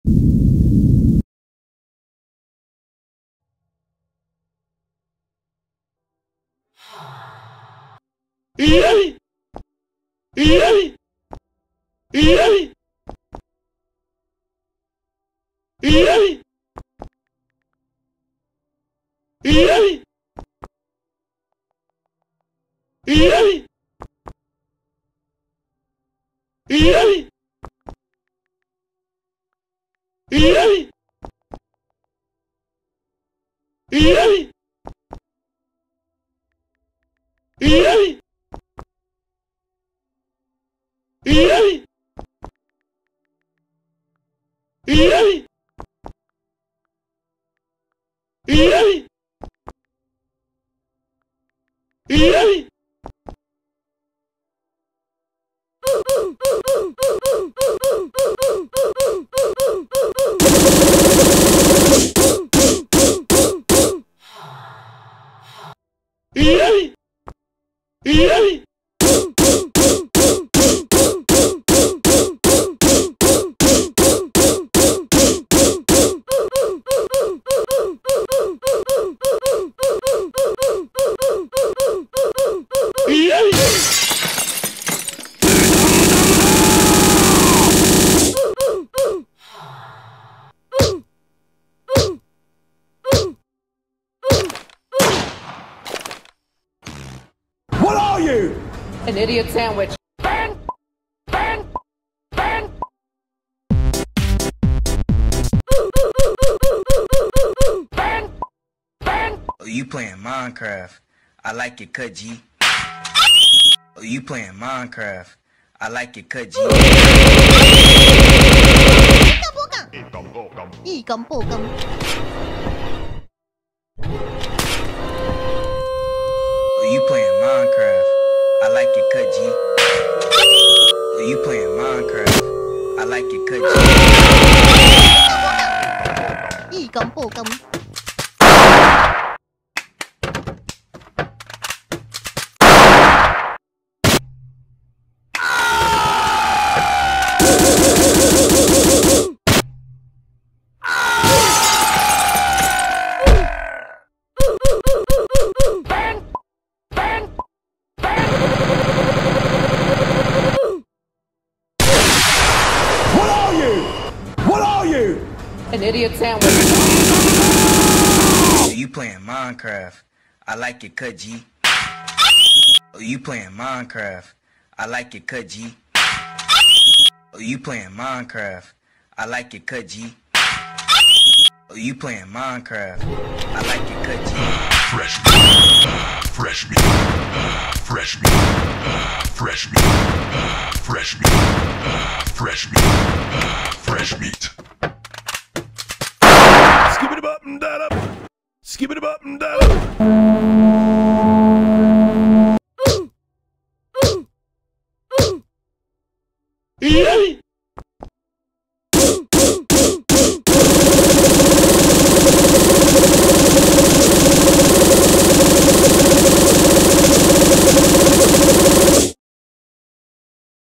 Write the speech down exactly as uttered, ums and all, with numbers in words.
Yay! Yay! Yay! Yay! Yay! Yay! Yay! Yay! Yay! Yay! Yay! Yay! Yay! Yay! Yay! Yay! What are you? An idiot sandwich. Ben! Ben! Ben! Ben! Ben! Oh, you playing Minecraft? I like it, cut G. Oh, you playing Minecraft? I like it, cut G. 一咁波咁，一咁波咁。 Oh, you playing Minecraft? I like it, cut G. Oh, you playing Minecraft? I like it, cut G. 一咁波咁。 An idiot sandwich. Oh, you playing Minecraft? I like it, cut G. Oh, you playing Minecraft? I like it, cut G. Oh, you playing Minecraft? I like it, cut G. Oh, you playing Minecraft? I like it, cut G. Fresh meat, fresh meat, fresh meat, fresh meat, fresh meat, fresh meat, fresh meat. Skip it up and that up. Skip it up and that up.